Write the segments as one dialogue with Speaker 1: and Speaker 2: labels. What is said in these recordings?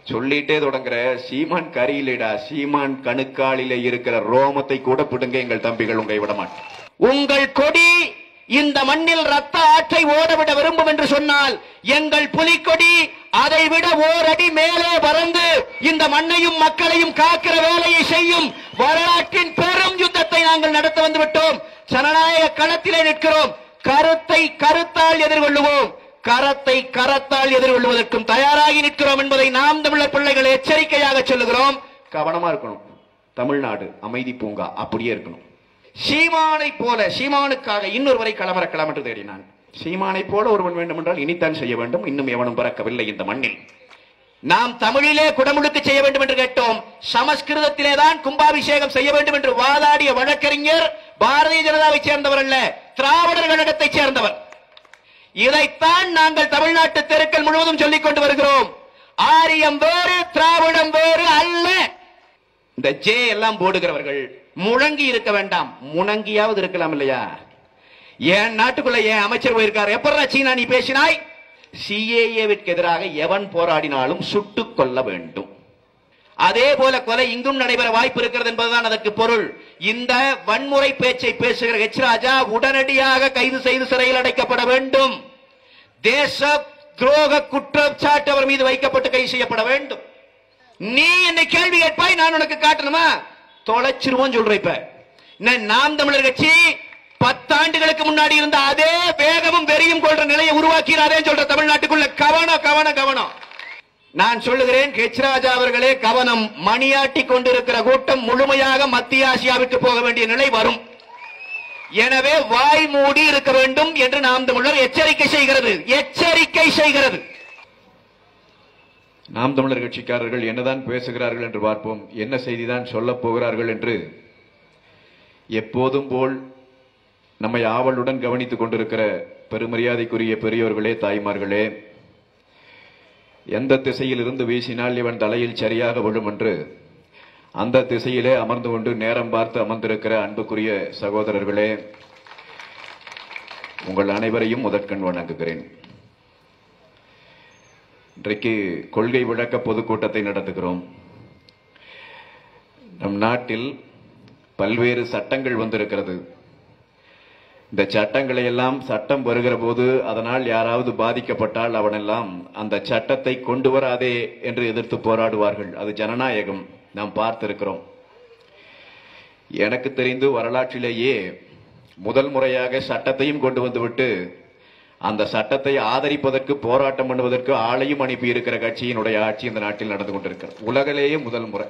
Speaker 1: சொல்லிட்டே தொடங்குற சீமான் கரியிலடா, சீமான் கணுக்காலில இருக்கிற ரோமத்தை கூட பிடுங்க எங்கள் தம்பிகள் உங்களை விட மாட்டோம்.
Speaker 2: உங்கள் கொடி இந்த மண்ணில் ரத்த ஆற்றை ஓடவிட விரும்பும் என்று சொன்னால் எங்கள் புலிக்கொடி அதை விட ஓரடி மேலே பறந்து இந்த மண்ணையும் மக்களையும் காக்கிற வேலையை செய்யும். வரலாற்றின் பெரும் யுத்தத்தை நாங்கள் நடத்த வந்து விட்டோம். ஜனநாயக களத்திலே நிற்கிறோம். கருத்தை கருத்தால் எதிர்கொள்ளுவோம், கரத்தை கரத்தால் எதிர்கொள்வதற்கும் தயாராகி நிற்கிறோம் என்பதை நாம் தமிழர் பிள்ளைகள் எச்சரிக்கையாக சொல்லுகிறோம்.
Speaker 1: கவனமா இருக்கணும். தமிழ்நாடு அமைதி பூங்கா அப்படியே இருக்கணும்.
Speaker 2: சீமானை போல, சீமானுக்காக இன்னொருவரை களமிறக்கலாம் என்று தேடினான்.
Speaker 1: சீமானை போல ஒருவன் வேண்டும் என்றால் இனித்தான் செய்ய வேண்டும். இன்னும் எவனும் பிறக்கவில்லை இந்த மண்ணில்.
Speaker 2: நாம் தமிழிலே குடமுழுக்கு செய்ய வேண்டும் என்று கேட்டோம். சமஸ்கிருதத்திலே தான் கும்பாபிஷேகம் செய்ய வேண்டும் என்று வாதாடிய வழக்கறிஞர் பாரதிய ஜனதாவை சேர்ந்தவர் அல்ல, திராவிடர்களிடத்தை சேர்ந்தவர். இதைத்தான் நாங்கள் தமிழ்நாட்டு தெருக்கள் முழுவதும் சொல்லிக் கொண்டு வருகிறோம். ஆரியம் வேறு, திராவிடம் வேறு அல்ல. இந்த ஜே எல்லாம் போடுகிறவர்கள் முழங்கி இருக்க வேண்டாம், முணங்கியாவது இருக்கலாம் இல்லையா? என் நாட்டுக்குள்ள என் அமைச்சர் போயிருக்காரு. எப்படா சீனா நீ பேசினாய்? சிஏஏவிற்கு எதிராக எவன் போராடினாலும் சுட்டுக் கொள்ள வேண்டும். அதே போல கொலை இங்கும் நடைபெற வாய்ப்பு இருக்கிறது என்பதுதான் அதற்கு பொருள். இந்த வன்முறை பேச்சை பேசுகிற எச் ராஜா உடனடியாக கைது செய்து சிறையில் அடைக்கப்பட வேண்டும். தேச துரோக குற்றச்சாட்டு அவர் மீது வைக்கப்பட்டு கைது செய்யப்பட வேண்டும். நீ என்னை கேள்வி கேட்பாய், நான் உனக்கு காட்டணுமா? தொலைச்சிருவோம் சொல்ற. இப்ப நாம் தமிழர் கட்சி 10 ஆண்டுகளுக்கு முன்னாடி இருந்த அதே வேகமும் வெறியும் கொள்ற நிலையை உருவாக்கிறாரே சொல்ற தமிழ்நாட்டுக்குள்ள கவனம் கவனம் கவனம். நான் சொல்லுகிறேன், எச் ராஜா அவர்களே கவனம். மணியாட்டி கொண்டிருக்கிற கூட்டம் முழுமையாக மத்திய ஆசியாவிற்கு போக வேண்டிய நிலை வரும். எனவே வாய் மூடி இருக்க வேண்டும் என்று நாம் தமிழர் எச்சரிக்கை செய்கிறது, எச்சரிக்கை செய்கிறது.
Speaker 1: நாம் தமிழர் கட்சிக்காரர்கள் என்னதான் பேசுகிறார்கள் என்று பார்ப்போம். என்ன செய்திதான் சொல்ல போகிறார்கள் என்று எப்போதும் போல் நம்மை ஆவலுடன் கவனித்துக் கொண்டிருக்கிற பெருமரியாதைக்குரிய பெரியோர்களே, தாய்மார்களே, எந்த திசையில் இருந்து வீசினால் இவன் தலையில் சரியாக விழும் என்று அந்த திசையிலே அமர்ந்து கொண்டு நேரம் பார்த்து அமர்ந்திருக்கிற அன்புக்குரிய சகோதரர்களே, உங்கள் அனைவரையும் முதற்கண் வணங்குகிறேன். இன்றைக்கு கொள்கை விளக்க பொதுக்கூட்டத்தை நடத்துகிறோம். நம் நாட்டில் பல்வேறு சட்டங்கள் வந்திருக்கிறது. இந்த சட்டங்களை எல்லாம் சட்டம் வருகிற போது அதனால் யாராவது பாதிக்கப்பட்டால் அவனெல்லாம் அந்த சட்டத்தை கொண்டு வராதே என்று எதிர்த்து போராடுவார்கள். அது ஜனநாயகம், நாம் பார்த்திருக்கிறோம். எனக்கு தெரிந்து வரலாற்றிலேயே முதல் முறையாக சட்டத்தையும் கொண்டு வந்துவிட்டு அந்த சட்டத்தை ஆதரிப்பதற்கு போராட்டம் பண்ணுவதற்கு ஆளையும் அனுப்பி இருக்கிற கட்சியினுடைய ஆட்சி இந்த நாட்டில் நடந்து கொண்டிருக்கிறது. உலகிலேயே முதல் முறை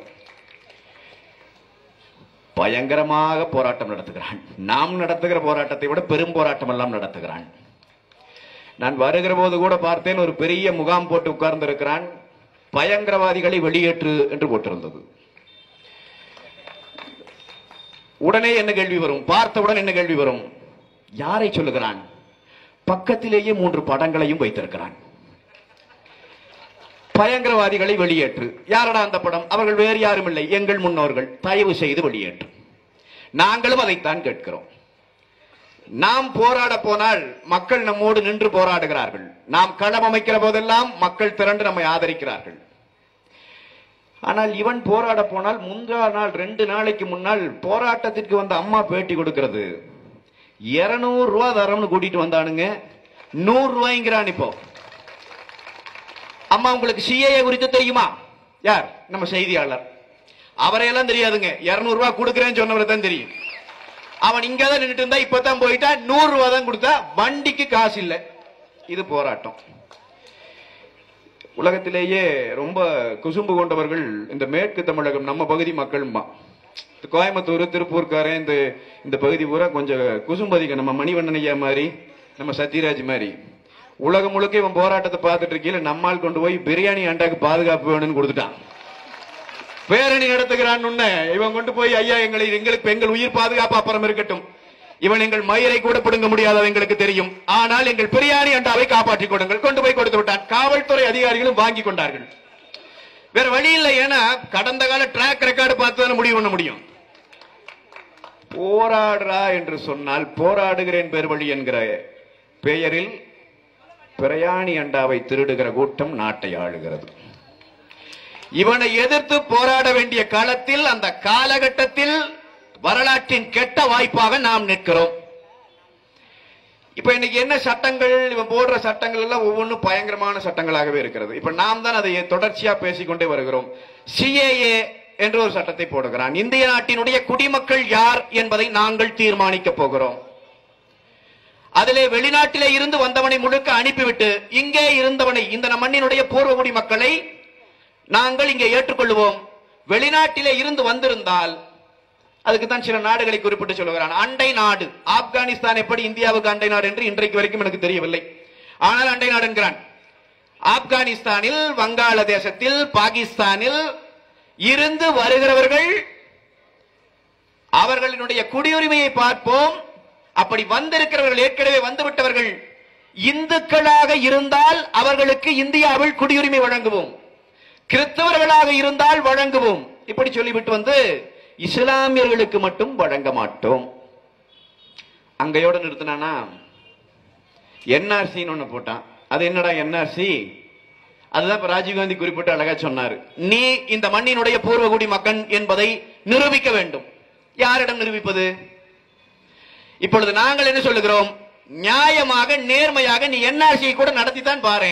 Speaker 1: பயங்கரமாக போராட்டம் நடத்துகிறான். நாம் நடத்துகிற போராட்டத்தை விட பெரும் போராட்டம் எல்லாம் நடத்துகிறான். நான் வருகிற போது கூட பார்த்தேன், ஒரு பெரிய முகாம் போட்டு உட்கார்ந்து இருக்கிறான். பயங்கரவாதிகளை வெளியேற்று என்று போட்டிருந்தது. உடனே என்ன கேள்வி வரும்? பார்த்தவுடன் என்ன கேள்வி வரும்? யாரை சொல்லுகிறான்? பக்கத்திலேயே 3 படங்களையும் வைத்திருக்கிறான். பயங்கரவாதிகளை வெளியேற்று. யாரடா அந்த படம்? அவர்கள் வேறு யாரும் இல்லை, எங்கள் முன்னோர்கள். தயவு செய்து வெளியேற்று. நாங்களும் அதைத்தான் கேட்கிறோம். நாம் போராட போனால் மக்கள் நம்மோடு நின்று போராடுகிறார்கள். நாம் களம் அமைக்கிற போதெல்லாம் மக்கள் திரண்டு நம்மை ஆதரிக்கிறார்கள். ஆனால் இவன் போராட போனால் முந்தா நாள் 2 நாளைக்கு முன்னால் போராட்டத்திற்கு வந்த அம்மா பேட்டி கொடுக்கிறது. 200 ரூபா தரம்னு கூட்டிட்டு வந்தானுங்க, 100 ரூபாய்ங்கிறான். இப்போ அம்மா உங்களுக்கு சிஏஏ குறித்து தெரியுமா? யார்? நம்ம செய்தியாளர். அவரையெல்லாம் தெரியாதுங்க. 200 ரூபாய் கொடுக்கிறேன்னு சொன்னவரை தான் தெரியும். அவன் இங்கதான் நின்றுட்டு இருந்தா, இப்பதான் போயிட்டா 100 ரூபாய் தான் கொடுத்தா, வண்டிக்கு காசு இல்லை. இது போராட்டம். உலகத்திலேயே ரொம்ப குசும்பு கொண்டவர்கள் இந்த மேற்கு தமிழகம், நம்ம பகுதி மக்கள். கோயம்புத்தூர், திருப்பூர்காரன், இந்த பகுதி பூரா கொஞ்சம் குசும்பதிக. நம்ம மணிவண்ணன் ஐயா மாதிரி, நம்ம சத்யராஜ் மாதிரி. உலகம் முழுக்க இவன் போராட்டத்தை பார்த்துட்டு இருக்கீங்க. நம்மால் கொண்டு போய் பிரியாணி அண்டாக்கு பாதுகாப்பு வேணும்னு கொடுத்துட்டான். பேரணி நடத்துகிறான். இவன் கொண்டு போய், ஐயா எங்களுக்கு எங்கள் உயிர் பாதுகாப்பு அப்புறம் இருக்கட்டும், இவன் எங்கள் மயிரை கூட பிடுங்க முடியாத எங்களுக்கு தெரியும், ஆனால் எங்கள் பிரியாணி அண்டாவை காப்பாற்றிக் கொடுங்கள். கொண்டு போய் கொடுத்து விட்டான். காவல்துறை அதிகாரிகளும் வாங்கி கொண்டார்கள். வேற வழி இல்லை. ஏன்னா கடந்த கால ட்ராக் ரெக்கார்டு பார்த்து முடிவு பண்ண முடியும். போராடுறா என்று சொன்னால் போராடுகிறேன் பேர் வழி என்கிற பெயரில் பிரயாணி அண்டாவை திருடுகிற கூட்டம் நாட்டை ஆளுகிறது.
Speaker 2: இவனை எதிர்த்து போராட வேண்டிய காலத்தில், அந்த காலகட்டத்தில் வரலாற்றின் கெட்ட வாய்ப்பாக நாம் நிற்கிறோம். இப்ப இன்னைக்கு என்ன சட்டங்கள், இவன் போடுற சட்டங்கள் எல்லாம் ஒவ்வொன்றும் பயங்கரமான சட்டங்களாகவே இருக்கிறது. இப்ப நாம் தான் அதை தொடர்ச்சியா பேசிக்கொண்டே வருகிறோம். CAA என்ற ஒரு சட்டத்தை போடுகிறான். இந்திய நாட்டினுடைய குடிமக்கள் யார் என்பதை நாங்கள் தீர்மானிக்க போகிறோம். அதிலே வெளிநாட்டிலே இருந்து வந்தவனை முழுக்க அனுப்பிவிட்டு இங்கே இருந்தவனை, இந்த மண்ணினுடைய பூர்வகுடி மக்களை நாங்கள் இங்கே ஏற்றுக்கொள்வோம். வெளிநாட்டிலே இருந்து வந்திருந்தால், அதுக்கு தான் சில நாடுகளை குறிப்பிட்டு சொல்லுகிறான். அண்டை நாடு ஆப்கானிஸ்தான் எப்படி இந்தியாவுக்கு அண்டை நாடு என்று இன்றைக்கு வரைக்கும் எனக்கு தெரியவில்லை. ஆனால் அண்டை நாடு என்கிறான். ஆப்கானிஸ்தானில், வங்காளதேசத்தில், பாகிஸ்தானில் இருந்து வருகிறவர்கள், அவர்களினுடைய குடியுரிமையை பார்ப்போம். அப்படி வந்திருக்கிறவர்கள், ஏற்கனவே வந்துவிட்டவர்கள் இந்துக்களாக இருந்தால் அவர்களுக்கு இந்தியாவில் குடியுரிமை வழங்குவோம், கிறிஸ்தவர்களாக இருந்தால் வழங்குவோம். இப்படி சொல்லிவிட்டு வந்து இஸ்லாமியர்களுக்கு மட்டும் வழங்க மாட்டோம். அங்கையோட நிறுத்தினானா NRC ஒண்ணு போட்டான். அது என்னடா NRC? அதுதான் இப்ப ராஜீவ்காந்தி குறிப்பிட்டு அழகா சொன்னாரு. நீ இந்த மண்ணினுடைய பூர்வகுடி மக்கள் என்பதை நிரூபிக்க வேண்டும். யாரிடம் நிரூபிப்பது? இப்பொழுது நாங்கள் என்ன சொல்லுகிறோம்? நியாயமாக, நேர்மையாக நீ NRC கூட நடத்தித்தான் பாரு.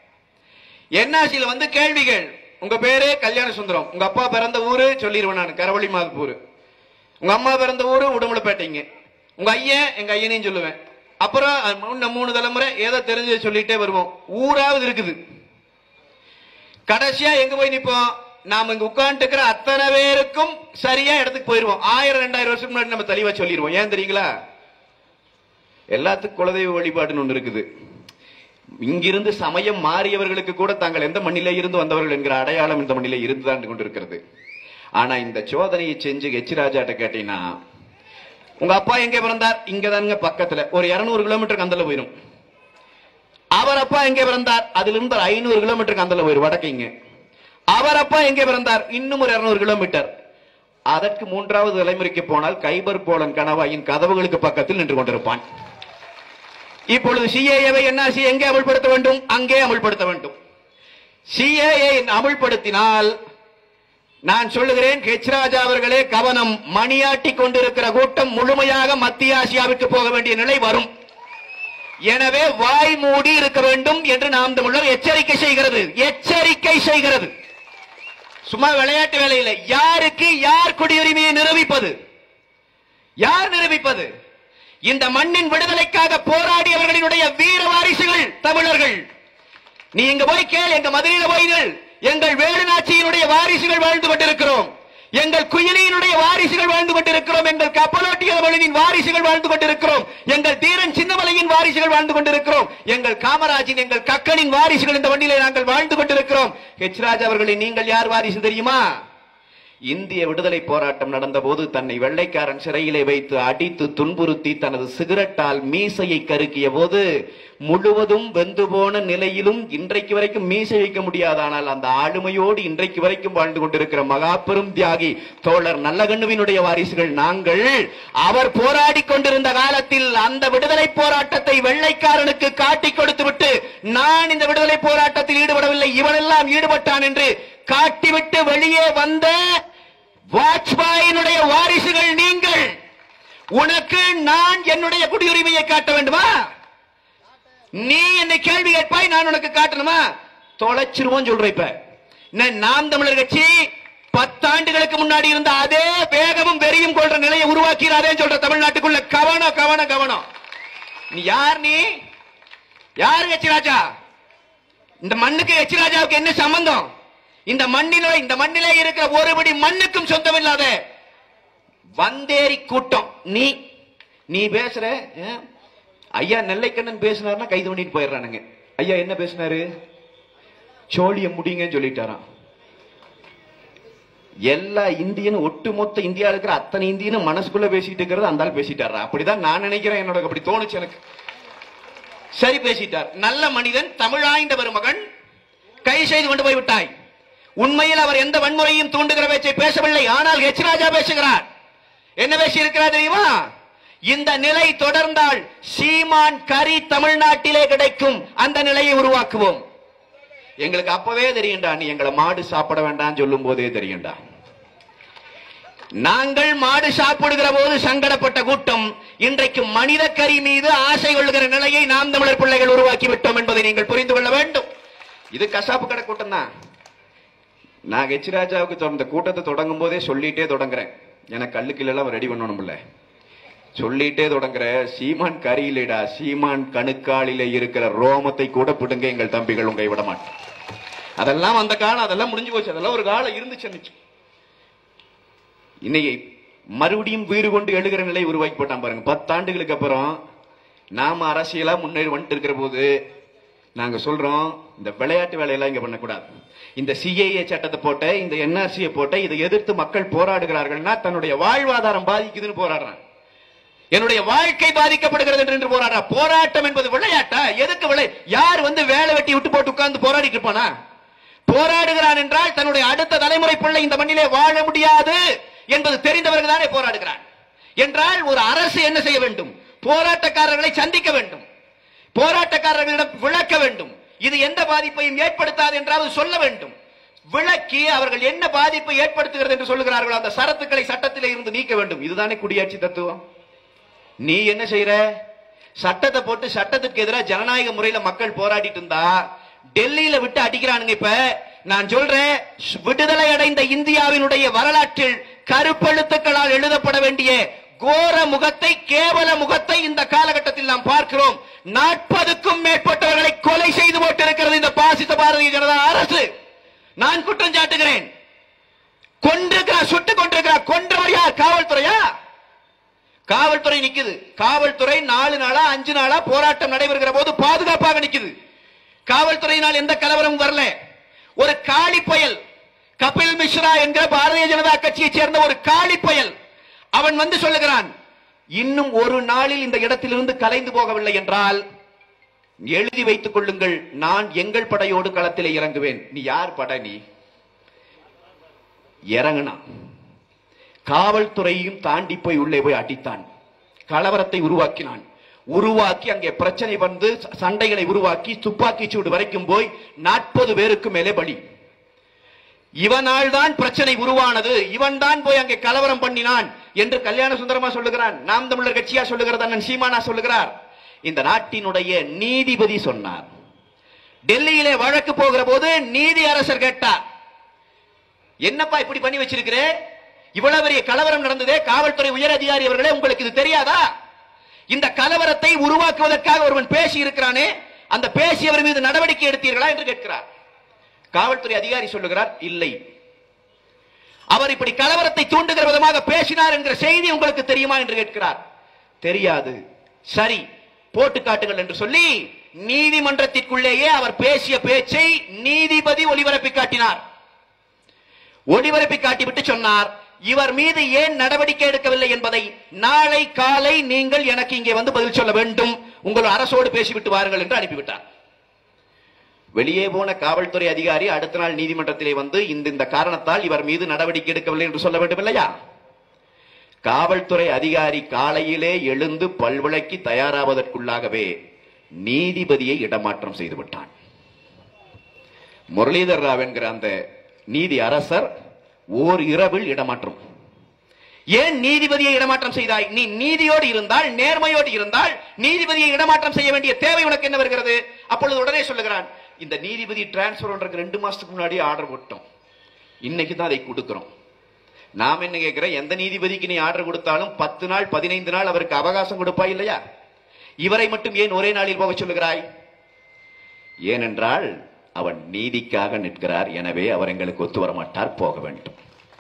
Speaker 2: NRC வந்து கேள்விகள். உங்க பேரு கல்யாண சுந்தரம், உங்க அப்பா பிறந்த ஊரு சொல்லிடுவேன் நான், கரவழி மாதப்பூர். உங்க அம்மா பிறந்த ஊரு உடுமலைப்பேட்டைங்க. உங்க ஐயன், எங்க ஐயனையும் சொல்லுவேன். அப்புறம் 3 தலைமுறை ஏதோ தெரிஞ்சு சொல்லிட்டே வருவோம். ஊராவது இருக்குது. கடைசியா எங்க போய் நிப்போம்? நாம இங்க உட்கார்ந்து இருக்கிற அத்தனை பேருக்கும் சரியா இடத்துக்கு போயிருவோம். 1000-2000 வருஷம் முன்னாடி நம்ம தெளிவா சொல்லிடுவோம். ஏன் தெரியுங்களா? எல்லாத்துக்கும் குலதெய்வ வழிபாடுன்னு ஒண்ணு இருக்குது. இங்கிருந்து சமயம் மாறியவர்களுக்கு கூட தாங்கள் எந்த மண்ணிலே இருந்து வந்தவர்கள் என்கிற அடையாளம் இந்த மண்ணிலே இருந்துதான் கொண்டிருக்கிறது. ஆனா இந்த சோதனையை செஞ்சு எச் ராஜாட்ட கேட்டீங்கன்னா, உங்க அப்பா எங்க பிறந்தார்? இங்கதானுங்க பக்கத்துல, ஒரு 200 கிலோமீட்டருக்கு அந்தல போயிரும். அவர் அப்பா எங்கே பிறந்தார்? அதிலிருந்து 500 கிலோமீட்டருக்கு அந்தல போயிரும், வடக்கைங்க. அவர் அப்பா எங்கே பிறந்தார்? இன்னும் ஒரு 200 கிலோமீட்டர். அதற்கு 3வது தலைமுறைக்கு போனால் கைபர் போலன் கணவாயின் கதவுகளுக்கு பக்கத்தில் நின்று கொண்டிருப்பான். இப்பொழுது CAA-வை NRC எங்கே அமல்படுத்த வேண்டும்? அங்கே அமல்படுத்த வேண்டும். CAA அமல்படுத்தினால் நான் சொல்லுகிறேன், ஹெச் ராஜா அவர்களே கவனம், மணியாட்டி கொண்டிருக்கிற கூட்டம் முழுமையாக மத்திய ஆசியாவுக்கு போக வேண்டிய நிலை வரும். எனவே வாய் மூடி இருக்க வேண்டும் என்று நாம் தமிழர் எச்சரிக்கை செய்கிறது. எச்சரிக்கை செய்கிறது. சும்மா விளையாட்டு வேலையில் யாருக்கு யார் குடியுரிமையை நிரூபிப்பது? யார் நிரூபிப்பது? இந்த மண்ணின் விடுதலைக்காக போராடியவர்களினுடைய வீர வாரிசுகள் தமிழர்கள். நீ இங்க போய் கேள், எங்க மதுரையில போய்கள், எங்கள் வேலுநாச்சியினுடைய வாரிசுகள் வாழ்ந்து கொண்டிருக்கிறோம், எங்கள் குயிலியினுடைய வாரிசுகள் வாழ்ந்து கொண்டிருக்கிறோம், எங்கள் கப்பலோட்டியின் வாரிசுகள் வாழ்ந்து கொண்டிருக்கிறோம், எங்கள் தீரன் சின்னமலையின் வாரிசுகள் வாழ்ந்து கொண்டிருக்கிறோம், எங்கள் காமராஜின், எங்கள் கக்கனின் வாரிசுகள் இந்த மண்ணிலே நாங்கள் வாழ்ந்து கொண்டிருக்கிறோம். ஹெச் ராஜா அவர்களே, நீங்கள் யார் வாரிசு தெரியுமா? இந்திய விடுதலை போராட்டம் நடந்த போது தன்னை வெள்ளைக்காரன் சிறையிலே வைத்து அடித்து துன்புறுத்தி தனது சிகரெட்டால் மீசையை கருக்கிய போது முழுவதும் வெந்து போன நிலையிலும் இன்றைக்கு வரைக்கும் மீசை வைக்க முடியாதானால் அந்த ஆளுமையோடு இன்றைக்கு வரைக்கும் வாழ்ந்து கொண்டிருக்கிற மகாபெரும் தியாகி தோழர் நல்லகண்ணுவினுடைய வாரிசுகள் நாங்கள். அவர் போராடி கொண்டிருந்த காலத்தில் அந்த விடுதலை போராட்டத்தை வெள்ளைக்காரனுக்கு காட்டிக் கொடுத்து விட்டு, நான் இந்த விடுதலை போராட்டத்தில் ஈடுபடவில்லை, இவனெல்லாம் ஈடுபட்டான் என்று காட்டிவிட்டு வெளியே வந்த வாஜ்பாயினுடைய வாரிசுகள் நீங்கள். உனக்கு நான் என்னுடைய குடியுரிமையை காட்ட வேண்டுமா? நீ என்னை கேள்வி கேட்பாய், நான் உனக்கு காட்டணுமா? தொலைச்சிருவோம் சொல்ற. இப்ப நாம் தமிழர் கட்சி 10 ஆண்டுகளுக்கு முன்னாடி இருந்த அதே வேகமும் வெறியும் கொள்ற நிலையை உருவாக்கிறாரே சொல்ற தமிழ்நாட்டுக்குள்ள. கவனம் கவனம் கவனம். நீ யார்? நீ யாரு? ஹெச் ராஜா. இந்த மண்ணுக்கு ஹெச் ராஜாவுக்கு என்ன சம்பந்தம்? இந்த மண்ணிலே இருக்கிற ஒருபடி மண்ணுக்கும் சொந்தமில்லாத வந்தேரி கூட்டம். நீ பேசுற. ஐயா நெல்லைக்கண்ணன் பேசினார்னா கைது பண்ணிட்டு போயிடுறானுங்க. ஐயா என்ன பேசினாரு? சோழிய முடிங்கன்னு சொல்லிட்டாராம். எல்லா இந்தியனும், ஒட்டுமொத்த இந்தியா இருக்கிற அத்தனை இந்தியனும் மனசுக்குள்ள பேசிட்டு இருக்கிறது அந்த ஆள் பேசிட்டாரா? அப்படிதான் நான் நினைக்கிறேன். என்னோட அப்படி தோணுச்சு எனக்கு. சரி, பேசிட்டார். நல்ல மனிதன், தமிழாய்ந்த பெருமகன், கை செய்து கொண்டு போய் விட்டாய். உண்மையில் அவர் எந்த வன்முறையும் தூண்டுகிற பேச்சை பேசவில்லை. ஆனால் ஹெச் ராஜா பேசுகிறார். என்ன பேசி இருக்கிறார் தெரியுமா? இந்த நிலை தொடர்ந்தால் சீமான் கரி தமிழ்நாட்டிலே கிடைக்கும், அந்த நிலையை உருவாக்குவோம். எங்களுக்கு அப்பவே தெரியும்டா, நீ எங்களை மாடு சாப்பிட வேண்டாம் சொல்லும் போதே தெரியும்டா. நாங்கள் மாடு சாப்பிடுகிற போது சங்கடப்பட்ட கூட்டம் இன்றைக்கு மனித கறி மீது ஆசை கொள்கிற நிலையை நாம் தமிழர் பிள்ளைகள் உருவாக்கி விட்டோம் என்பதை நீங்கள் புரிந்து கொள்ள வேண்டும். இது கசாப்பு கடை கூட்டம் தான். நான் எச் ராஜாவுக்கு இந்த கூட்டத்தை தொடங்கும் போதே சொல்லிட்டே தொடங்குறேன், எனக்கு கல்லுக்கில்லாம் ரெடி பண்ணணும்ல, சொல்லிட்டே தொடங்குற, சீமான் கரியிலடா, சீமான் கணுக்காலில இருக்கிற ரோமத்தை கூட பிடுங்க எங்கள் தம்பிகள் உங்க விட மாட்டேன். அதெல்லாம் அந்த காலம், அதெல்லாம் முடிஞ்சு போச்சு. அதெல்லாம் ஒரு காலம் இருந்துச்சு. இன்னைக்கு மறுபடியும் வீறு கொண்டு எழுகிற நிலை உருவாக்கி போட்டான் பாருங்க. 10 ஆண்டுகளுக்கு அப்புறம் நாம அரசியலா முன்னேறி வந்துட்டு இருக்கிற போது நாங்க சொல்றோம், இந்த விளையாட்டு வேலையெல்லாம் இங்க பண்ணக்கூடாது. இந்த சிஏஏ சட்டத்தை போட்ட, இந்த என்ஆர்சியை போட்ட, இதை எதிர்த்து மக்கள் போராடுகிறார்கள்னா தன்னுடைய வாழ்வாதாரம் பாதிக்குதுன்னு போராடுறான். என்னுடைய வாழ்க்கை பாதிக்கப்படுகிறது என்று போராடுற போராட்டம் என்பது விளையாட்டா? எதுக்கு யார் வேலை வெட்டி விட்டு போட்டு உட்கார்ந்து போராடிட்டு இருப்பானா? போராடுகிறான் என்றால் தன்னுடைய அடுத்த தலைமுறை பிள்ளை இந்த மண்ணிலே வாழ முடியாது என்பது தெரிந்தவர்கள் தானே போராடுகிறான். என்றால் ஒரு அரசு என்ன செய்ய வேண்டும்? போராட்டக்காரர்களை சந்திக்க வேண்டும், போராட்டக்காரர்களிடம் விளக்க வேண்டும். இது எந்த பாதிப்பையும் ஏற்படுத்தாது என்றாவது சொல்ல வேண்டும். விளக்கி அவர்கள் என்ன பாதிப்பை ஏற்படுத்துகிறது என்று சொல்லுகிறார்கள் அந்த சரத்துக்களை சட்டத்திலே இருந்து நீக்க வேண்டும். இதுதானே குடியாட்சி தத்துவம். நீ என்ன செய்யற? சட்டத்தை போட்டு சட்டத்துக்கு எதிராக ஜனநாயக முறையில் மக்கள் போராடிட்டு இருந்தா டெல்லியில விட்டு அடிக்கிறானுங்க. இப்ப நான் சொல்றேன், விடுதலை அடைந்த இந்தியாவினுடைய வரலாற்றில் கருப்பெழுத்துக்களால் எழுதப்பட வேண்டிய கோர முகத்தை, கேவல முகத்தை இந்த காலகட்டத்தில் நாம் பார்க்கிறோம். 40க்கும் மேற்பட்டவர்களை கொலை செய்து போட்டிருக்கிறது இந்த பாசிச பாரதிய ஜனதா அரசு. நான் குற்றம் சாட்டுகிறேன். கொண்டிருக்கிறார், சுட்டுக் கொண்டிருக்கிறார். கொன்றவர் யார்? காவல்துறையா? காவல்துறை நிக்குது. காவல்துறை 4 நாளா 5 நாளா போராட்டம் நடைபெறுகிற போது பாதுகாப்பாக நிக்குது. காவல்துறையினால் எந்த கலவரமும் வரல. ஒரு காளி பயல், கபில் மிஸ்ரா என்கிற பாரதிய ஜனதா கட்சியைச் சேர்ந்த ஒரு காளி பயல், அவன் சொல்லுகிறான், இன்னும் ஒரு நாளில் இந்த இடத்திலிருந்து கலைந்து போகவில்லை என்றால் எழுதி வைத்துக் கொள்ளுங்கள், நான் எங்கள் படையோடு களத்திலே இறங்குவேன். நீ யார் படை? நீ இறங்கினா காவல்துறையும் தாண்டி போய் உள்ளே போய் அடித்தான், கலவரத்தை உருவாக்கினான். உருவாக்கி அங்கே பிரச்சனை வந்து சண்டைகளை உருவாக்கி துப்பாக்கி சூடு வரைக்கும் போய் 40 பேருக்கு மேலே பலி. இவனால் தான் பிரச்சனை உருவானது, இவன் தான் போய் அங்கே கலவரம் பண்ணினான் என்று கல்யாண சுந்தரமா சொல்லுகிறான். நாம் தமிழர் கட்சியா சொல்லுகிறது, அண்ணன் சீமானா சொல்லுகிறார். இந்த நாட்டினுடைய நீதிபதி சொன்னார். டெல்லியிலே வழக்கு போகிற போது நீதி அரசர் கேட்டார், என்னப்பா இப்படி பண்ணி வச்சிருக்கிறே, இவ்வளவு பெரிய கலவரம் நடந்ததே, காவல்துறை உயர் அதிகாரி அவர்களே உங்களுக்கு இது தெரியாதா? இந்த கலவரத்தை உருவாக்குவதற்காக ஒருவன் பேசி இருக்கிறானே, அந்த பேசியவர் மீது நடவடிக்கை எடுத்தீர்களா என்று கேட்கிறார். காவல்துறை அதிகாரி சொல்லுகிறார், இல்லை. அவர் இப்படி கலவரத்தை தூண்டுகிற விதமாக பேசினார் என்கிற செய்தி உங்களுக்கு தெரியுமா என்று கேட்கிறார். தெரியாது. சரி, போட்டு காட்டுங்கள் என்று சொல்லி நீதிமன்றத்திற்குள்ளேயே அவர் பேசிய பேச்சை நீதிபதி ஒளிபரப்பி காட்டினார். ஒளிபரப்பி காட்டிவிட்டு சொன்னார், இவர் மீது ஏன் நடவடிக்கை எடுக்கவில்லை என்பதை நாளை காலை நீங்கள் எனக்கு இங்கே வந்து பதில் சொல்ல வேண்டும், உங்கள் அரசோடு பேசிவிட்டு வாருங்கள் என்று அனுப்பிவிட்டார். வெளியே போன காவல்துறை அதிகாரி அடுத்த நாள் நீதிமன்றத்திலே வந்து இந்த காரணத்தால் இவர் மீது நடவடிக்கை எடுக்கவில்லை என்று சொல்ல வேண்டும் இல்லையா? காவல்துறை அதிகாரி காலையிலே எழுந்து பல்விளக்கி தயாராவதற்குள்ளாகவே நீதிபதியை இடமாற்றம் செய்து விட்டான். முரளிதர் ராவ் என்கிற அந்த நீதி அரசர் ஓர் இரவில் இடமாற்றம். ஏன் நீதிபதியை இடமாற்றம் செய்தாய்? நீ நீதியோடு இருந்தால், நேர்மையோடு இருந்தால் நீதிபதியை இடமாற்றம் செய்ய வேண்டிய தேவை உனக்கு என்ன வருகிறது? அப்பொழுது உடனே சொல்லுகிறான், இந்த நீதிபதி டிரான்ஸ்பர் பண்றதுக்கு 2 மாசத்துக்கு முன்னாடி ஆர்டர் போட்டோம், இன்னைக்கு தான் அதை கொடுக்கிறோம். நாம் என்ன கேட்கிறோம், எந்த நீதிபதிக்கு நீ ஆர்டர் கொடுத்தாலும் 10 நாள் 15 நாள் அவருக்கு அவகாசம் கொடுப்பாய் இல்லையா? இவரை மட்டும் ஏன் ஒரே நாளில் போக சொல்லுகிறாய்? ஏனென்றால் அவன் நீதிக்காக நிற்கிறார், எனவே அவர் எங்களுக்கு ஒத்து வர மாட்டார், போக வேண்டும்.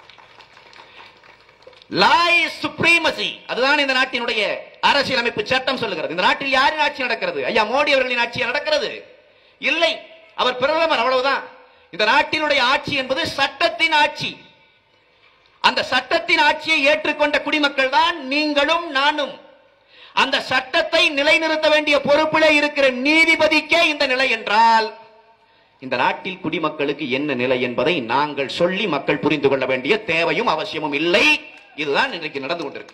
Speaker 2: Law is supremacy. அதுதான் இந்த நாட்டினுடைய அரசியலமைப்பு சட்டம் சொல்லுகிறது. இந்த நாட்டில் யாரின் ஆட்சி நடக்கிறது? ஐயா மோடி அவர்களின் ஆட்சி நடக்கிறது? இல்லை, அவர் பிரதமர், அவ்வளவுதான். இந்த நாட்டினுடைய ஆட்சி என்பது சட்டத்தின் ஆட்சி. அந்த சட்டத்தின் ஆட்சியை ஏற்றுக்கொண்ட குடிமக்கள் தான் நீங்களும் நானும். அந்த சட்டத்தை நிலைநிறுத்த வேண்டிய பொறுப்பிலே இருக்கிற நீதிபதிக்கே இந்த நிலை என்றால் இந்த நாட்டில் குடிமக்களுக்கு என்ன நிலை என்பதை நாங்கள் சொல்லி மக்கள் புரிந்து கொள்ள வேண்டிய தேவையும் அவசியமும் இல்லை. இதுதான் இன்றைக்கு நடந்து கொண்டிருக்கு.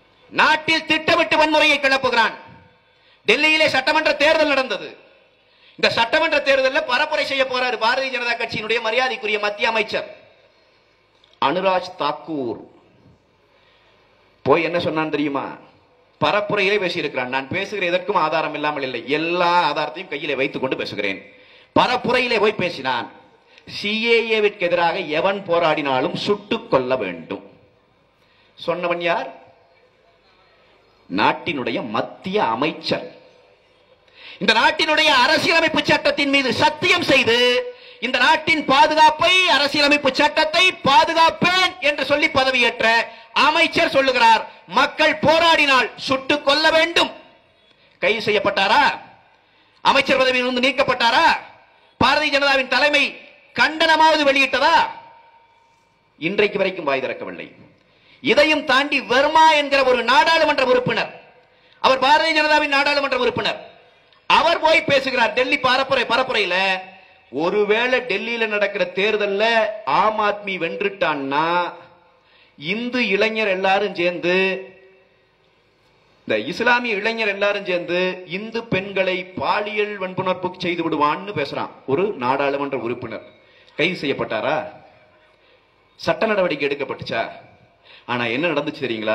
Speaker 2: நாட்டில் திட்டமிட்டு வன்முறையை கிளப்புகிறான். டெல்லியிலே சட்டமன்ற தேர்தல் நடந்தது. இந்த சட்டமன்ற தேர்தலில் பரப்புரை செய்ய போறாரு பாரதிய ஜனதா கட்சியினுடைய மரியாதைக்குரிய மத்திய அமைச்சர் அனுராஜ் தாக்கூர். போய் என்ன சொன்னான் தெரியுமா? பரப்புரையிலே பேசியிருக்கிறான். நான் பேசுகிற எதற்கும் ஆதாரம் இல்லாமல் இல்லை, எல்லா ஆதாரத்தையும் கையிலே வைத்துக் கொண்டு பேசுகிறேன். பரப்புரையிலே போய் பேசினான், சிஏஏவிற்கு எதிராக எவன் போராடினாலும் சுட்டுக் கொள்ள வேண்டும். சொன்னவன் யார்? நாட்டினுடைய மத்திய அமைச்சர். இந்த நாட்டினுடைய அரசியலமைப்பு சட்டத்தின் மீது சத்தியம் செய்து இந்த நாட்டின் பாதுகாப்பை, அரசியலமைப்பு சட்டத்தை பாதுகாப்பேன் என்று சொல்லி பதவியேற்ற அமைச்சர் சொல்லுகிறார், மக்கள் போராடினால் சுட்டுக் கொள்ள வேண்டும். கைது செய்யப்பட்டாரா? அமைச்சர் பதவியிலிருந்து நீக்கப்பட்டாரா? பாரதிய ஜனதாவின் தலைமை கண்டனமாவது வெளியிட்டதா? இன்றைக்கு வரைக்கும் வாய் திறக்கவில்லை. இதையும் தாண்டி வர்மா என்கிற ஒரு நாடாளுமன்ற உறுப்பினர், அவர் பாரதிய ஜனதாவின் நாடாளுமன்ற உறுப்பினர், அவர் போய் பேசுகிறார் டெல்லி பரப்புரையில, ஒருவேளை டெல்லியில நடக்கிற தேர்தல்ல ஆம் ஆத்மி வென்றுட்டான்னா இந்து இளைஞர் எல்லாரும் சேர்ந்து, இந்த இஸ்லாமிய இளைஞர் எல்லாரும் சேர்ந்து இந்து பெண்களை பாலியல் வன்புணர்வு செய்து விடுவான்னு பேசுறான் ஒரு நாடாளுமன்ற உறுப்பினர். கைது செய்யப்பட்டாரா? சட்ட நடவடிக்கை எடுக்கப்பட்டுச்சா? ஆனா என்ன நடந்துச்சு தெரியுங்களா?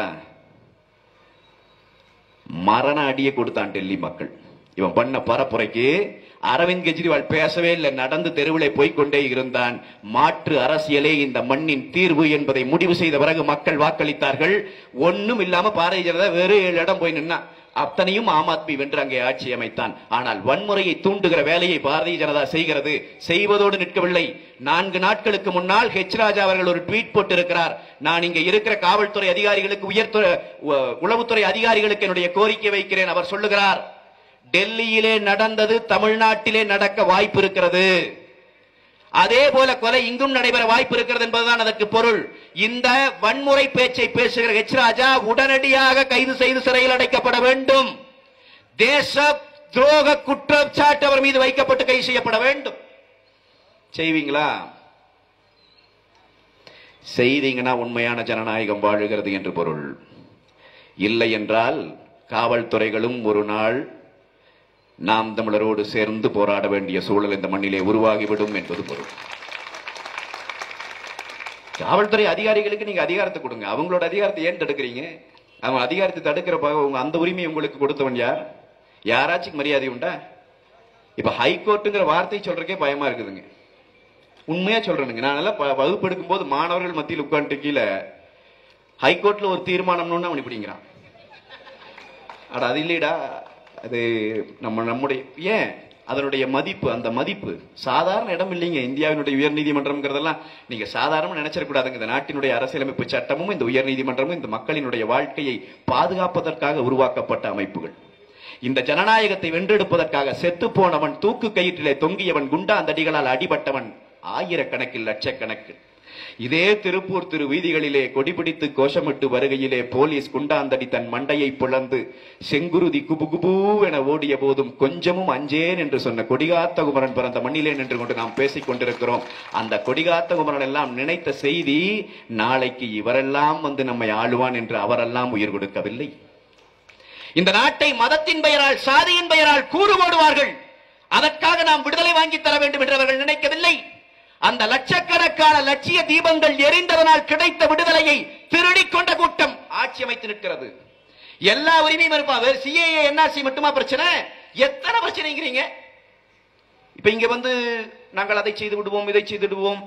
Speaker 2: மரண அடியை கொடுத்தான் டெல்லி மக்கள். இவன் பண்ண பரப்புரைக்கு அரவிந்த் கெஜ்ரிவால் பேசவே இல்லை, நடந்து தெருவிலே போய்கொண்டே இருந்தான். மாற்று அரசியலே இந்த மண்ணின் தீர்வு என்பதை முடிவு செய்த பிறகு மக்கள் வாக்களித்தார்கள். ஒன்னும் இல்லாம பாரதிய ஜனதா வேறு 7 இடம் போய் நின்னா, அத்தனையும் ஆம் ஆத்மி வென்று அங்கே ஆட்சி அமைத்தான். ஆனால் வன்முறையை தூண்டுகிற வேலையை பாரதிய ஜனதா செய்கிறது. செய்வதோடு நிற்கவில்லை. 4 நாட்களுக்கு முன்னால் ஹெச் ராஜா அவர்கள் ஒரு ட்வீட் போட்டு இருக்கிறார், நான் இங்க இருக்கிற காவல்துறை அதிகாரிகளுக்கு, உளவுத்துறை அதிகாரிகளுக்கு என்னுடைய கோரிக்கை வைக்கிறேன். அவர் சொல்லுகிறார், டெல்லியிலே நடந்தது தமிழ்நாட்டிலே நடக்க வாய்ப்பு இருக்கிறது, அதே போல கொலை இங்கும் நடைபெற வாய்ப்பு இருக்கிறது என்பதுதான் அதற்கு பொருள். இந்த வன்முறை பேச்சை பேசுகிற ஹெச் ராஜா உடனடியாக கைது செய்து சிறையில் அடைக்கப்பட வேண்டும். தேச துரோக குற்றச்சாட்டு அவர் மீது வைக்கப்பட்டு கைது செய்யப்பட வேண்டும். செய்வீங்களா? செய்தீங்கன்னா உண்மையான ஜனநாயகம் வாழுகிறது என்று பொருள். இல்லை என்றால் காவல்துறைகளும் ஒரு நாள் நாம் தமிழரோடு சேர்ந்து போராட வேண்டிய சூழல் இந்த மண்ணிலே உருவாகிவிடும் என்பது பொருள். காவல்துறை அதிகாரிகளுக்கு நீங்க அதிகாரத்தை கொடுங்க, அவங்களோட அதிகாரத்தை ஏன் தடுக்கிறீங்க? அவங்க அதிகாரத்தை தடுக்கிறப்பாக உங்க அந்த உரிமையை உங்களுக்கு கொடுத்தவன் யார்? யாராச்சும் மரியாதை உண்டா? இப்ப ஹைகோர்ட்டுங்கிற வார்த்தை சொல்றதுக்கே பயமா இருக்குதுங்க. உண்மையா சொல்றேனுங்க, நான் நல்லா வகுப்பு எடுக்கும் போது மாணவர்கள் மத்தியில் உட்காந்துட்டு கீழே ஹைகோர்ட்ல ஒரு தீர்மானம்னு அவன் இப்படிங்கிறான். அட அது இல்லைடா, அது நம்முடைய ஏன் அதனுடைய மதிப்பு, அந்த மதிப்பு சாதாரண இடம் இல்லைங்க. இந்தியாவினுடைய உயர் நீதிமன்றம்ங்கிறதெல்லாம் நீங்க சாதாரண நினைச்சிடக்கூடாதுங்க. இந்த நாட்டினுடைய அரசியலமைப்பு சட்டமும் இந்த உயர் நீதிமன்றமும் இந்த மக்களினுடைய வாழ்க்கையை பாதுகாப்பதற்காக உருவாக்கப்பட்ட அமைப்புகள். இந்த ஜனநாயகத்தை வென்றெடுப்பதற்காக செத்து போனவன், தூக்கு கயிற்றிலே தொங்கியவன், குண்டாந்தடிகளால் அடிபட்டவன் ஆயிரக்கணக்கில் லட்சக்கணக்கில். இதே திருப்பூர் திரு வீதிகளிலே கொடிபிடித்து கோஷமிட்டு வருகையிலே போலீஸ் குண்டாந்தடி தன் மண்டையை பிளந்து செங்குருதி குபுகுபூ என ஓடிய போதும் கொஞ்சமும் அஞ்சேன் என்று சொன்ன கொடிகாத்த குமரன் பிறந்த மண்ணிலே நின்று கொண்டு நாம் பேசிக் கொண்டிருக்கிறோம். அந்த கொடிகாத்த குமரன் எல்லாம் நினைத்த செய்தி, நாளைக்கு இவரெல்லாம் வந்து நம்மை ஆளுவான் என்று அவரெல்லாம் உயிர் கொடுக்கவில்லை. இந்த நாட்டை மதத்தின் பெயரால், சாதியின் பெயரால் கூறு போடுவார்கள். அதற்காக நாம் விடுதலை வாங்கி தர வேண்டும் என்று அவர்கள் நினைக்கவில்லை. அந்த லட்சக்கணக்கான லட்சிய தீபங்கள் எரிந்ததனால் கிடைத்த விடுதலையை திருடிக் கொண்ட கூட்டம் ஆட்சி அமைத்து நிற்கிறது. எல்லா உரிமையும் இருப்பா. சிஏஏ என்ஆர்சி மட்டுமா பிரச்சனை? எத்தனை பிரச்சனைங்கிறீங்க? இப்ப இங்க வந்து நாங்கள் அதை செய்து விடுவோம், இதை செய்து விடுவோம்,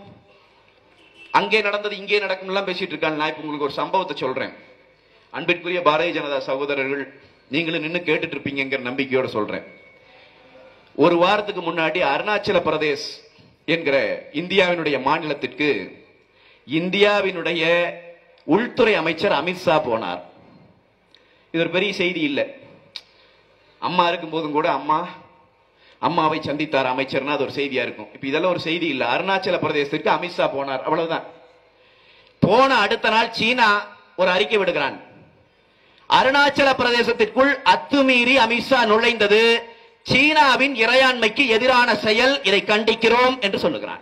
Speaker 2: அங்கே நடந்தது இங்கே நடக்கும் எல்லாம் பேசிட்டு இருக்காங்க. நான் இப்ப உங்களுக்கு ஒரு சம்பவத்தை சொல்றேன். அன்பிற்குரிய பாரதிய ஜனதா சகோதரர்கள், நீங்களும் நின்று கேட்டுட்டு இருப்பீங்கிற நம்பிக்கையோட சொல்றேன். ஒரு வாரத்துக்கு முன்னாடி அருணாச்சல பிரதேஷ் என்கிற இந்தியாவினுடைய மாநிலத்திற்கு இந்தியாவினுடைய உள்துறை அமைச்சர் அமித்ஷா போனார். இது ஒரு பெரிய செய்தி இல்லை. அம்மா இருக்கும் போதும் கூட அம்மாவை சந்தித்தார் அமைச்சர்னா அது ஒரு செய்தியா இருக்கும். இப்ப இதெல்லாம் ஒரு செய்தி இல்லை. அருணாச்சல பிரதேசத்திற்கு அமித்ஷா போனார், அவ்வளவுதான். போன அடுத்த நாள் சீனா ஒரு அறிக்கை விடுகிறான். அருணாச்சல பிரதேசத்திற்குள் அத்துமீறி அமித்ஷா நுழைந்தது சீனாவின் இறையாண்மைக்கு எதிரான செயல், இதை கண்டிக்கிறோம் என்று சொல்லுகிறான்.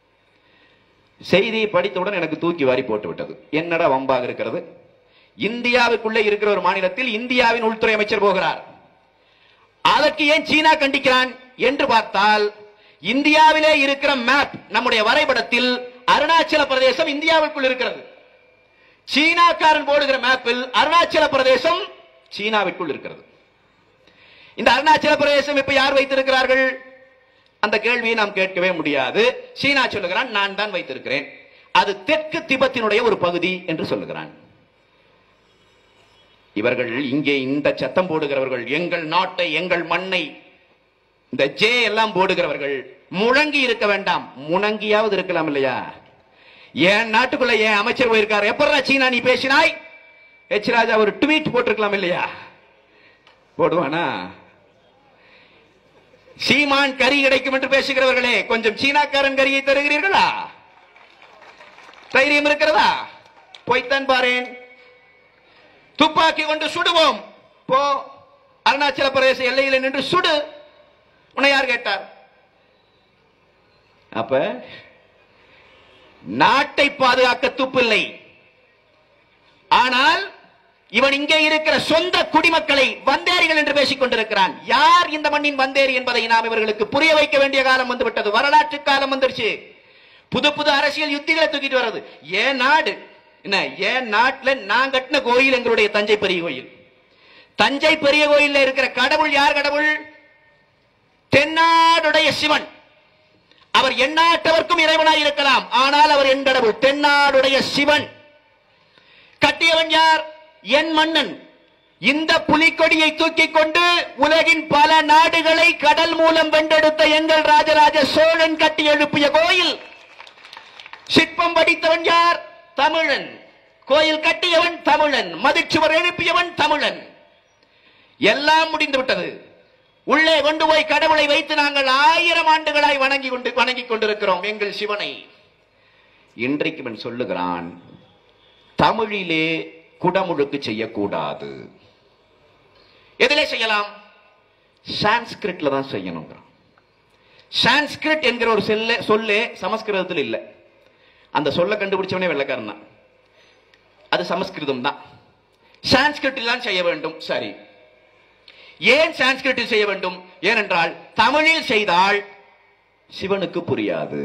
Speaker 2: செய்தியை படித்தவுடன் எனக்கு தூக்கி வாரி போட்டு விட்டது. என்னடா வம்பாக இருக்கிறது? இந்தியாவுக்குள்ளே இருக்கிற ஒரு மாநிலத்தில் இந்தியாவின் உள்துறை அமைச்சர் போகிறார். அதற்கு ஏன் சீனா கண்டிக்கிறான்? என்று பார்த்தால் இந்தியாவிலே இருக்கிற மேப் நம்முடைய வரைபடத்தில் அருணாச்சல பிரதேசம் இந்தியாவுக்குள் இருக்கிறது. சீனாக்காரன் போடுகிற மேப்பில் அருணாச்சல பிரதேசம் சீனாவிற்குள் இருக்கிறது. இந்த அருணாச்சல பிரதேசம் இப்ப யார் வைத்திருக்கிறார்கள்? அந்த கேள்வியை நாம் கேட்கவே முடியாது. சீனா சொல்லுகிறான், நான் தான் வைத்திருக்கிறேன், அது தெற்கு திபெத்தினுடைய ஒரு பகுதி என்று சொல்லுகிறான். இவர்கள் இங்கே இந்த சத்தம் போடுகிறவர்கள், எங்கள் நாட்டை எங்கள் மண்ணை இந்த ஜே எல்லாம் போடுகிறவர்கள் முழங்கி இருக்க வேண்டாம், முணங்கியாவது இருக்கலாம் இல்லையா? என் நாட்டுக்குள்ள என் அமைச்சர் போயிருக்காரு, எப்படா சீனா நீ பேசினாய்? எச் ராஜா ஒரு ட்வீட் போட்டிருக்கலாம் இல்லையா? போடுவானா? சீமான் கறி கிடைக்கும் என்று பேசுகிறவர்களே, கொஞ்சம் சீனாக்காரன் கறியை தருகிறீர்களா? தைரியம் இருக்கிறதா? போய்த்தான் பாரேன். துப்பாக்கி கொண்டு சுடுவோம், போ அருணாச்சல பிரதேச எல்லையில் நின்று சுடு. உன்னை யார் கேட்டார்? அப்ப நாட்டை பாதுகாக்க துப்பில்லை. ஆனால் இவன் இங்கே இருக்கிற சொந்த குடிமக்களை வந்தேரிகள் என்று பேசிக் கொண்டிருக்கிறான். யார் இந்த மண்ணின் வந்தேரி என்பதை நாம் இவர்களுக்கு புரிய வைக்க வேண்டிய காலம் வந்துவிட்டது. வரலாற்று காலம் வந்துருச்சு. புது புது அரசியல் யுத்திகளை தூக்கிட்டு வர்றது. ஏன் நாடு என்ன? ஏன் நாட்டில் நான் கட்டின கோயில் எங்களுடைய தஞ்சை பெரிய கோயில். தஞ்சை பெரிய கோயில்ல இருக்கிற கடவுள் யார் கடவுள்? தென்னாடுடைய சிவன். அவர் எந்நாட்டவர்க்கும் இறைவனாய் இருக்கலாம், ஆனால் அவர் என் கடவுள் தென்னாடுடைய சிவன். கட்டியவன் யார்? என் மன்னன். இந்த புலிக்கொடியை தூக்கிக் கொண்டு உலகின் பல நாடுகளை கடல் மூலம் வென்றெடுத்த எங்கள் ராஜராஜ சோழன் கட்டி எழுப்பிய கோயில். சிற்பம் படித்தவன் யார்? தமிழன். கோயில் கட்டியவன் தமிழன். மதிச்சுவர் எழுப்பியவன் தமிழன். எல்லாம் முடிந்து விட்டது. உள்ளே கொண்டு போய் கடவுளை வைத்து நாங்கள் 1000 ஆண்டுகளாய் வணங்கிக் கொண்டிருக்கிறோம் எங்கள் சிவனை. இன்றைக்கு இவன் சொல்லுகிறான், தமிழிலே குடமுழுக்கு செய்யக்கூடாது. எதிலே செய்யலாம்? சான்ஸ்கிரிட்ல தான் செய்யணும். சான்ஸ்கிரிட் என்கிற ஒரு சொல்லே சமஸ்கிருதத்தில் இல்லை. அந்த சொல்ல கண்டுபிடிச்சவனே வெள்ளக்காரன் தான். அது சமஸ்கிருதம் தான். சான்ஸ்கிரிட்டில் தான் செய்ய வேண்டும். சரி, ஏன் சான்ஸ்கிரிட்டில் செய்ய வேண்டும்? ஏனென்றால் தமிழில் செய்தால் சிவனுக்கு புரியாது.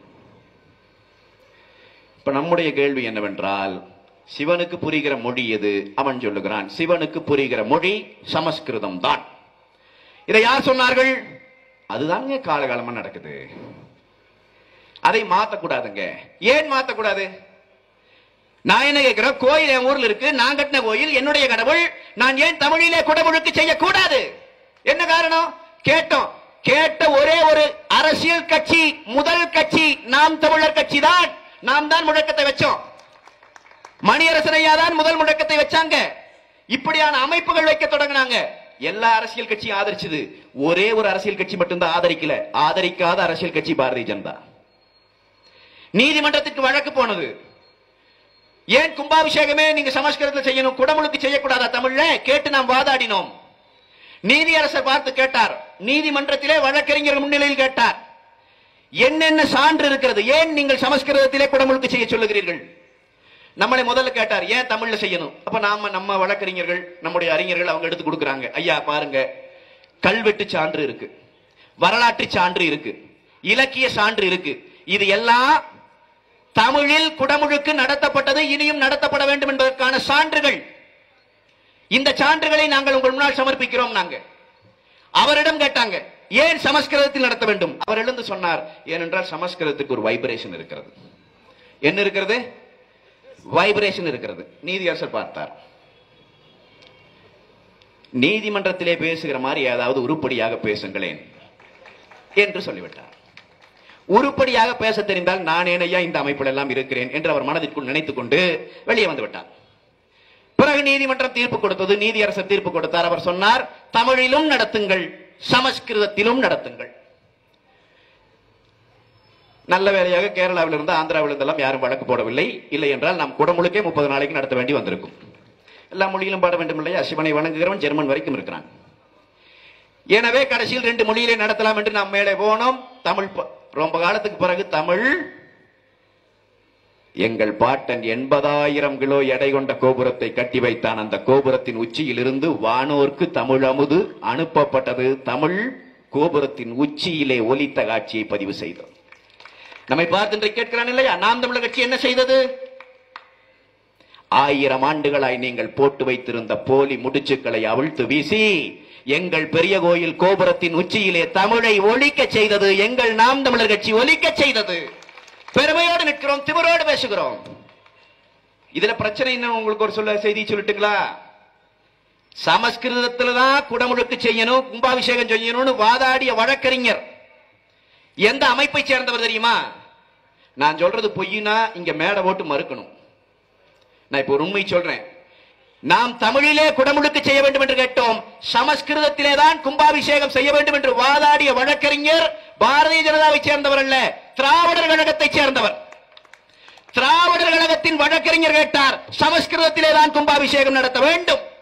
Speaker 2: இப்ப நம்முடைய கேள்வி என்னவென்றால், சிவனுக்கு புரிகிற மொழி எது? அவன் சொல்லுகிறான், சிவனுக்கு புரிகிற மொழி சமஸ்கிருதம் தான். இதை யார் சொன்னார்கள்? அதுதாங்க காலகாலமா நடக்குது. அதை மாத்தக்கூடாதுங்க. ஏன் மாத்தக்கூடாது? நான் என்ன கேட்கிறேன், கோயில் என் ஊர்ல இருக்கு, நான் கட்டின கோயில், என்னுடைய கடவுள், நான் ஏன் தமிழிலே குடமுழுக்கு செய்யக்கூடாது? என்ன காரணம்? கேட்டோம். கேட்ட ஒரே ஒரு அரசியல் கட்சி, முதல் கட்சி நாம் தமிழர் கட்சி தான். நாம் தான் முழக்கத்தை வச்சோம். மணியரசனையா தான் முதல் முழக்கத்தை வச்சாங்க. இப்படியான அமைப்புகள் வைக்க தொடங்கினாங்க. எல்லா அரசியல் கட்சியும் ஆதரிச்சது. ஒரே ஒரு அரசியல் கட்சி மட்டும்தான் ஆதரிக்கல. ஆதரிக்காத அரசியல் கட்சி பாரதிய ஜனதா. நீதிமன்றத்துக்கு வழக்கு போனது. ஏன் கும்பாபிஷேகமே நீங்க சமஸ்கிருதத்தில் செய்யணும், குடமுழுக்கு செய்யக்கூடாதா தமிழ்ல? கேட்டு நாம் வாதாடினோம். நீதியரசர் பார்த்து கேட்டார். நீதிமன்றத்திலே வழக்கறிஞர் முன்னிலையில் கேட்டார், என்னென்ன சான்று இருக்கிறது, ஏன் நீங்கள் சமஸ்கிருதத்திலே குடமுழுக்கு செய்ய சொல்லுகிறீர்கள்? நம்மளை முதல்ல கேட்டார், ஏன் தமிழ்ல செய்யணும்? அப்ப நம்ம வழக்கறிஞர்கள், நம்முடைய அறிஞர்கள் அவங்க எடுத்து கொடுக்குறாங்க. ஐயா பாருங்க, கல்வெட்டு சான்று இருக்கு, வரலாற்று சான்று இருக்கு, இலக்கிய சான்று இருக்கு. இது எல்லாம் தமிழில் குடமுழுக்கு நடத்தப்பட்டது, இனியும் நடத்தப்பட வேண்டும் என்பதற்கான சான்றுகள். இந்த சான்றுகளை நாங்கள் உங்கள் முன்னால் சமர்ப்பிக்கிறோம். நாங்க அவரிடம் கேட்டாங்க, ஏன் சமஸ்கிருதத்தில் நடத்த வேண்டும்? அவர் எழுந்து சொன்னார், ஏனென்றால் சமஸ்கிருதத்துக்கு ஒரு வைப்ரேஷன் இருக்கிறது. என்ன இருக்கிறது? வைப்ரேஷன் இருக்கிறது. நீதியரசர் பார்த்தார், நீதிமன்றத்திலே பேசுகிற மாதிரி ஏதாவது உருப்படியாக பேசுங்களேன் என்று சொல்லிவிட்டார். உருப்படியாக பேச தெரிந்தால் நான் ஏனையா இந்த அமைப்பில் எல்லாம் இருக்கிறேன் என்று அவர் மனதிற்குள் நினைத்துக் கொண்டு வெளியே வந்து விட்டார். பிறகு நீதிமன்றம் தீர்ப்பு கொடுத்தது. நீதியரசர் தீர்ப்பு கொடுத்தார். அவர் சொன்னார், தமிழிலும் நடத்துங்கள், சமஸ்கிருதத்திலும் நடத்துங்கள். நல்ல வேலையாக கேரளாவில் இருந்து ஆந்திராவில் இருந்தெல்லாம் யாரும் வழக்கு போடவில்லை. இல்லை என்றால் நாம் குடமுழுக்கே 30 நாளைக்கு நடத்த வேண்டி வந்திருக்கும். எல்லா மொழியிலும் பாட வேண்டும் இல்லையா? சிவனை வணங்குகிறவன் ஜெர்மன் வரைக்கும் இருக்கிறான். எனவே கடைசியில் 2 மொழியிலே நடத்தலாம் என்று நாம் மேலே போனோம். தமிழ் ரொம்ப காலத்துக்கு பிறகு தமிழ், எங்கள் பாட்டன் 80,000 கிலோ எடை கொண்ட கோபுரத்தை கட்டி வைத்தான். அந்த கோபுரத்தின் உச்சியில் இருந்து வானோர்க்கு தமிழ் அமுது அனுப்பப்பட்டது. தமிழ் கோபுரத்தின் உச்சியிலே ஒலித்த காட்சியை பதிவு செய்தோம். நம்மை பார்த்து கேட்கிறான் இல்லையா, நாம் தமிழர் கட்சி என்ன செய்தது? 1000 ஆண்டுகளாய் நீங்கள் போட்டு வைத்திருந்த போலி முடிச்சுக்களை அவிழ்த்து வீசி எங்கள் பெரிய கோயில் கோபுரத்தின் உச்சியிலே தமிழை ஒலிக்க செய்தது. எங்கள் நாம் தமிழர் கட்சி ஒலிக்க செய்தது. பெருமையோடு நிற்கிறோம், திமிரோடு பேசுகிறோம். இதுல பிரச்சனை என்ன உங்களுக்கு ஒரு செய்தி சொல்லட்டுங்களா? சமஸ்கிருதத்துல தான் குடமுழுக்கு செய்யணும், கும்பாபிஷேகம் செய்யணும்னு வாதாடிய வழக்கறிஞர் எந்த அமைப்பை சேர்ந்தவர் தெரியுமா? நான் சொல்றது பொய்னா இங்க மேடை போட்டு மறுக்கணும். நான் இப்ப ஒரு உண்மை சொல்றேன். நாம் தமிழிலே குடமுழுக்கு செய்ய வேண்டும் என்று கேட்டோம், சமஸ்கிருதத்திலே தான் கும்பாபிஷேகம் செய்ய வேண்டும் என்று வாதாடிய வழக்கறிஞர் பாரதிய ஜனதாவை சேர்ந்தவர் அல்ல, திராவிடர் கழகத்தை சேர்ந்தவர். திராவிடர் கழகத்தின் வழக்கறிஞர் கேட்டார், சமஸ்கிருதத்திலே தான் கும்பாபிஷேகம் நடத்த வேண்டும்.